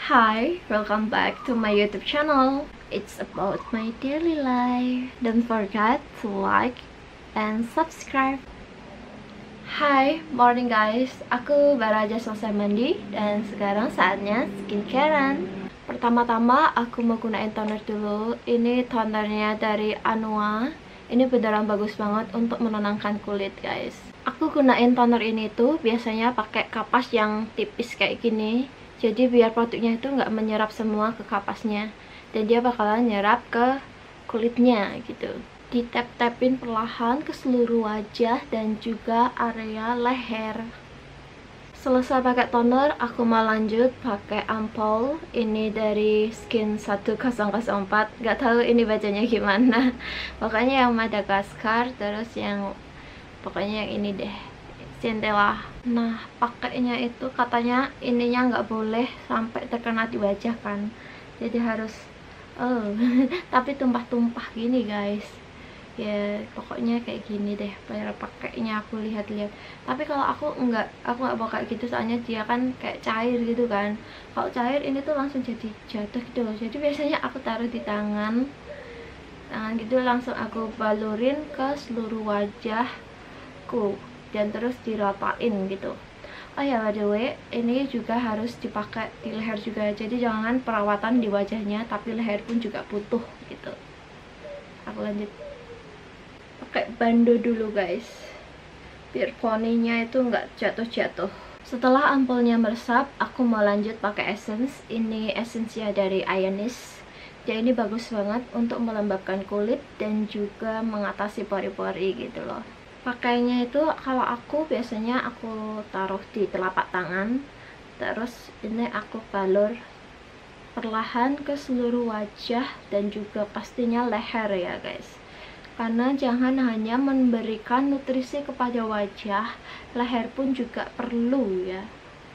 Hi, welcome back to my YouTube channel. It's about my daily life. Don't forget to like and subscribe. Hi, morning guys. Aku baru aja selesai mandi dan sekarang saatnya skincarean. Pertama-tama aku mau gunain toner dulu. Ini tonernya dari Anua. Ini beneran bagus banget untuk menenangkan kulit guys. Aku gunain toner ini tuh biasanya pakai kapas yang tipis kayak gini. Jadi biar produknya itu nggak menyerap semua ke kapasnya, dan dia bakalan nyerap ke kulitnya gitu. Ditap-tapin perlahan ke seluruh wajah dan juga area leher. Selesai pakai toner, aku mau lanjut pakai ampul. Ini dari Skin 1004. Nggak tahu ini bacanya gimana. Pokoknya yang Madagaskar, terus yang pokoknya yang ini deh, Centella. Nah, pakainya itu katanya ininya nggak boleh sampai terkena di wajah kan, jadi harus tapi tumpah-tumpah gini guys. Ya pokoknya kayak gini deh cara pakainya, aku lihat-lihat. Tapi kalau aku nggak mau kayak gitu, soalnya dia kan kayak cair gitu kan. Kalau cair ini tuh langsung jadi jatuh gitu loh. Jadi biasanya aku taruh di tangan gitu, langsung aku balurin ke seluruh wajahku dan terus diratain gitu. Oh ya, by the way, ini juga harus dipakai di leher juga. Jadi jangan perawatan di wajahnya, tapi leher pun juga butuh gitu. Aku lanjut pakai bando dulu guys, biar poninya itu nggak jatuh-jatuh. Setelah ampulnya meresap, aku mau lanjut pakai essence. Ini essence-nya dari Ionis. Jadi ini bagus banget untuk melembabkan kulit dan juga mengatasi pori-pori gitu loh. Pakainya itu kalau aku biasanya aku taruh di telapak tangan, terus ini aku balur perlahan ke seluruh wajah dan juga pastinya leher ya guys. Karena jangan hanya memberikan nutrisi kepada wajah, leher pun juga perlu ya,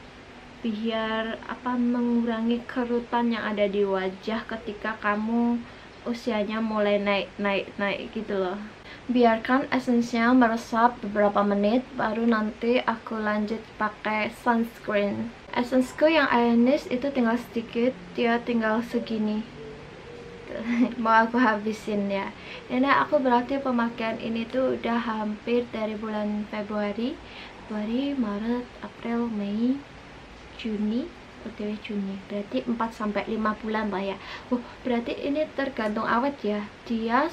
biar mengurangi kerutan yang ada di wajah ketika kamu usianya mulai naik gitu loh. Biarkan esensnya meresap beberapa menit, baru nanti aku lanjut pakai sunscreen. Essenceku yang Ionis itu tinggal sedikit, dia tinggal segini. Mau aku habisin ya. Ini aku berarti pemakaian ini tuh udah hampir dari bulan Februari, Maret, April, Mei, Juni, Juni. Berarti 4-5 bulan lah ya. Berarti ini tergantung awet ya. Dia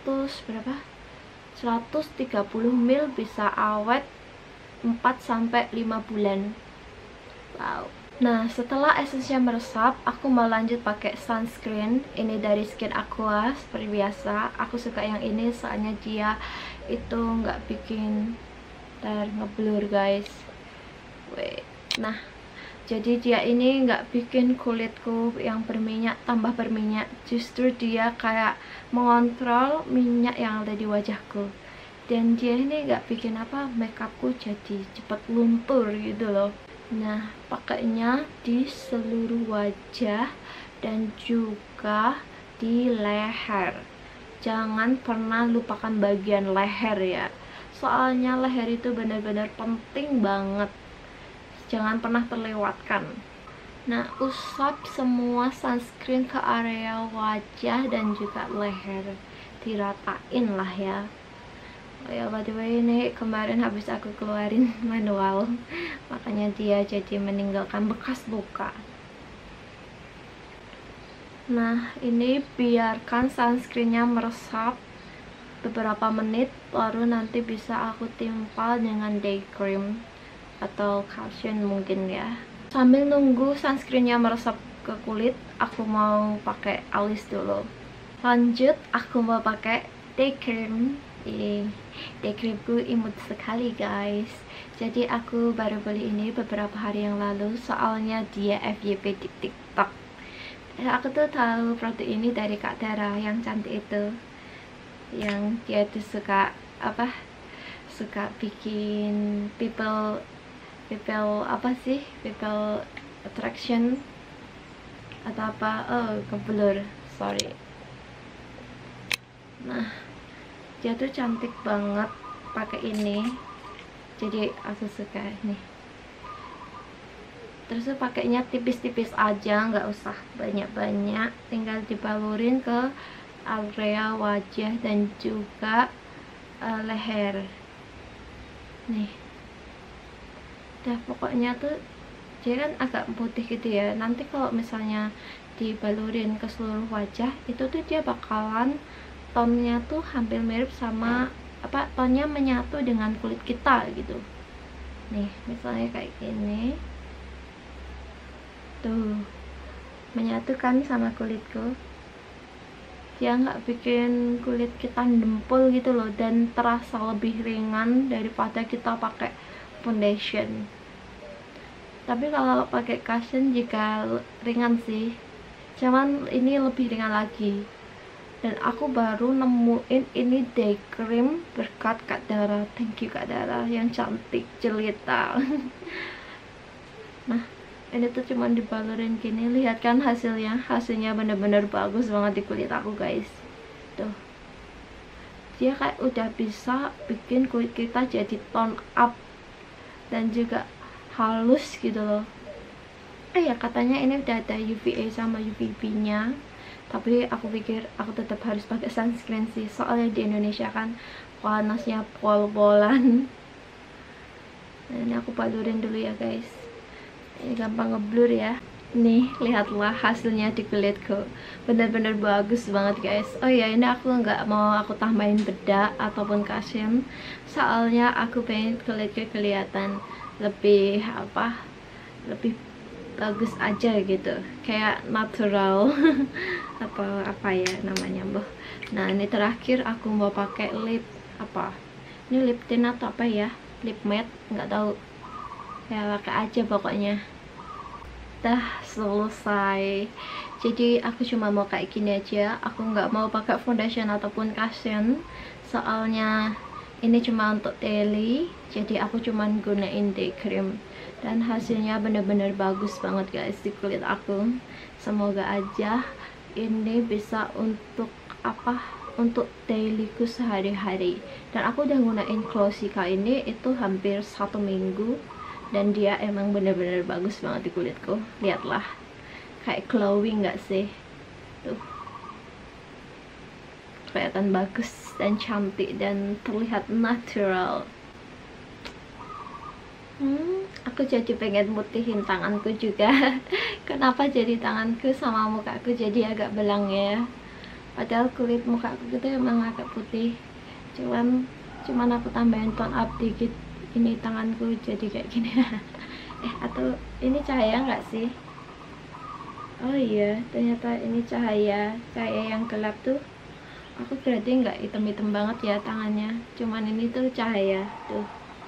130 ml bisa awet 4-5 bulan. Wow. Nah, setelah esensnya meresap, aku mau lanjut pakai sunscreen. Ini dari Skin Aqua seperti biasa. Aku suka yang ini soalnya dia itu nggak bikin ngeblur guys. Nah, jadi dia ini nggak bikin kulitku yang berminyak tambah berminyak. Justru dia kayak mengontrol minyak yang ada di wajahku. Dan dia ini nggak bikin makeupku jadi cepet luntur gitu loh. Nah, pakainya di seluruh wajah dan juga di leher. Jangan pernah lupakan bagian leher ya. Soalnya leher itu benar-benar penting banget. Jangan pernah terlewatkan. Nah, usap semua sunscreen ke area wajah dan juga leher. Diratain lah ya. Oh ya, by the way, ini kemarin habis aku keluarin manual, makanya dia jadi meninggalkan bekas luka. Nah, ini biarkan sunscreennya meresap beberapa menit, baru nanti bisa aku timpal dengan day cream atau cushion mungkin ya. Sambil nunggu sunscreennya meresap ke kulit, aku mau pakai alis dulu. Lanjut, aku mau pakai day cream. Day creamku imut sekali guys. Jadi aku baru beli ini beberapa hari yang lalu, soalnya dia FYP di TikTok. Aku tuh tahu produk ini dari Kak Dara yang cantik itu, yang dia tuh suka bikin people attraction atau keblur, sorry. Nah, dia tuh cantik banget pakai ini, jadi aku suka nih. Terus pakainya tipis-tipis aja, nggak usah banyak-banyak, tinggal dibalurin ke area wajah dan juga leher nih. Udah, pokoknya tuh dia kan agak putih gitu ya, nanti kalau misalnya dibalurin ke seluruh wajah itu tuh dia bakalan tonnya tuh hampir mirip sama tonnya menyatu dengan kulit kita gitu. Nih misalnya kayak gini tuh, menyatu kan sama kulitku, dia nggak bikin kulit kita dempul gitu loh, dan terasa lebih ringan daripada kita pakai foundation. Tapi kalau pakai cushion juga ringan sih, cuman ini lebih ringan lagi. Dan aku baru nemuin ini day cream berkat Kak Dara. Thank you Kak Dara yang cantik jelita. Nah ini tuh cuman dibalurin gini, lihat kan hasilnya bener-bener bagus banget di kulit aku guys. Tuh, dia kayak udah bisa bikin kulit kita jadi tone up dan juga halus gitu loh. Ya katanya ini udah ada UVA sama UVB nya, tapi aku pikir aku tetap harus pakai sunscreen sih, soalnya di Indonesia kan panasnya pol-polan. Nah, ini aku balurin dulu ya guys, ini gampang ngeblur ya. Nih lihatlah hasilnya di kulitku, bener-bener bagus banget guys. Oh ya, ini aku nggak mau aku tambahin bedak ataupun cushion, soalnya aku pengen kulitku kelihatan lebih lebih bagus aja gitu, kayak natural. apa ya namanya boh. Nah ini terakhir aku mau pakai lip ini lip tint atau apa ya, lip matte nggak tahu ya, pakai aja pokoknya. Dah selesai, jadi aku cuma mau kayak gini aja, aku nggak mau pakai foundation ataupun cushion, soalnya ini cuma untuk daily, jadi aku cuma gunain day cream dan hasilnya bener-bener bagus banget guys di kulit aku. Semoga aja ini bisa untuk untuk dailyku sehari-hari. Dan aku udah gunain Glossica ini itu hampir 1 minggu, dan dia emang bener-bener bagus banget di kulitku. Lihatlah, kayak glowing nggak sih? Tuh, kelihatan bagus dan cantik dan terlihat natural. Aku jadi pengen mutihin tanganku juga. Kenapa jadi tanganku sama mukaku jadi agak belang ya, padahal kulit mukaku itu emang agak putih, cuman aku tambahin tone up dikit, ini tanganku jadi kayak gini. Atau ini cahaya nggak sih? Oh iya, ternyata ini cahaya yang gelap tuh. Aku berarti nggak hitam-hitam banget ya tangannya, cuman ini tuh cahaya tuh.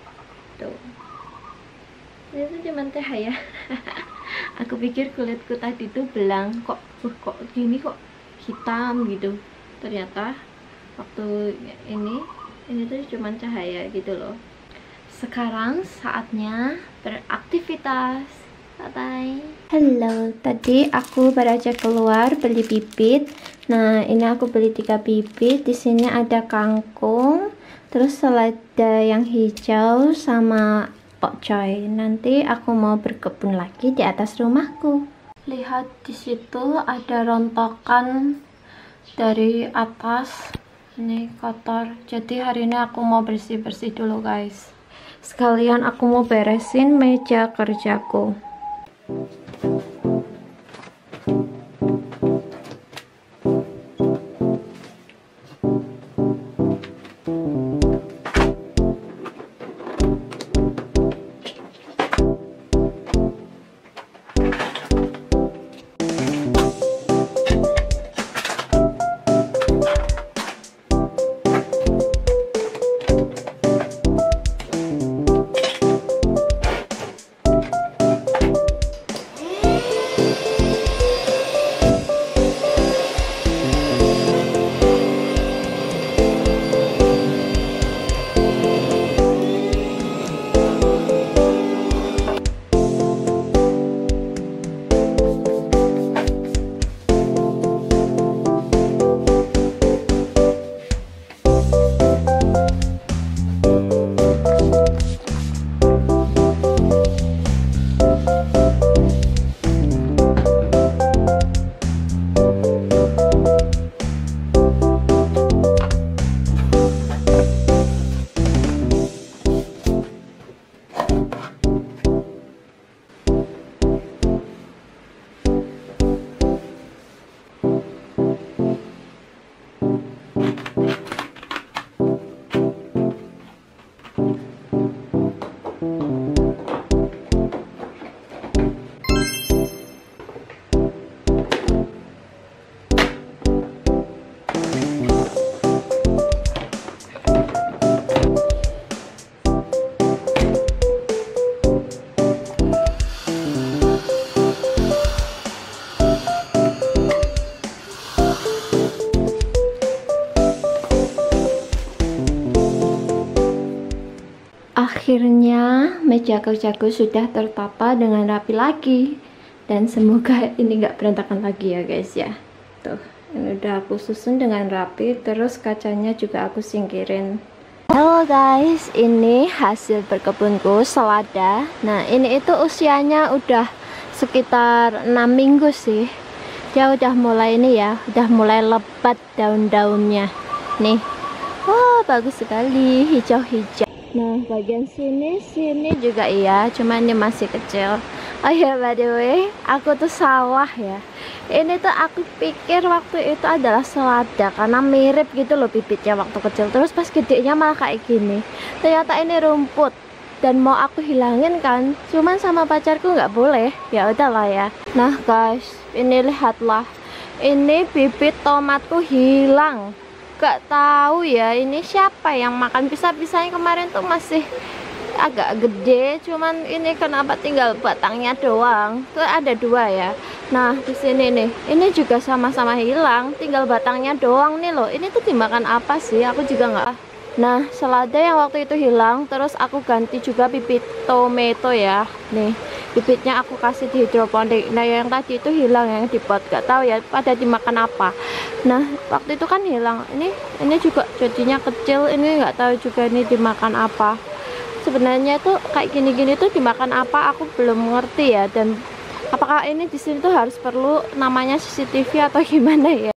Itu cuman cahaya. Aku pikir kulitku tadi tuh belang, kok gini, kok hitam gitu. Ternyata waktu ini tuh cuman cahaya gitu loh. Sekarang saatnya beraktivitas. Bye bye. Halo, tadi aku baru aja keluar beli bibit. Nah, ini aku beli 3 bibit. Di sini ada kangkung, terus selada yang hijau sama pokcoy. Nanti aku mau berkebun lagi di atas rumahku. Lihat di situ ada rontokan dari atas. Ini kotor. Jadi hari ini aku mau bersih-bersih dulu guys. Sekalian aku mau beresin meja kerjaku. Akhirnya meja kerjaku sudah tertata dengan rapi lagi. Dan semoga ini nggak berantakan lagi ya guys ya. Tuh, ini udah aku susun dengan rapi. Terus kacanya juga aku singkirin. Halo guys, ini hasil berkebunku, selada. Nah ini itu usianya udah sekitar 6 minggu sih. Dia udah mulai ini ya, udah mulai lebat daun-daunnya. Nih, wah bagus sekali, hijau-hijau. Nah bagian sini juga iya, cuman ini masih kecil. Oh ya, by the way, aku tuh salah ya. Ini tuh aku pikir waktu itu adalah selada karena mirip gitu loh bibitnya waktu kecil. Terus pas gedenya malah kayak gini. Ternyata ini rumput dan mau aku hilangin kan. Cuman sama pacarku nggak boleh. Ya udahlah ya. Nah guys, ini lihatlah. Ini bibit tomatku hilang. Gak tahu ya ini siapa yang makan. Bisa-bisanya kemarin tuh masih agak gede, cuman ini kenapa tinggal batangnya doang. Tuh ada 2 ya. Nah di sini nih, ini juga sama-sama hilang, tinggal batangnya doang nih loh. Ini tuh dimakan apa sih, aku juga nggak. Nah selada yang waktu itu hilang, terus aku ganti juga bibit tomato ya. Nih bibitnya aku kasih di hidroponik. Nah yang tadi itu hilang, yang di pot gak tahu ya pada dimakan apa. Nah waktu itu kan hilang, ini juga jadinya kecil, ini nggak tahu juga ini dimakan apa. Sebenarnya tuh kayak gini-gini tuh dimakan apa aku belum ngerti ya. Dan apakah ini di sini tuh harus perlu namanya CCTV atau gimana ya.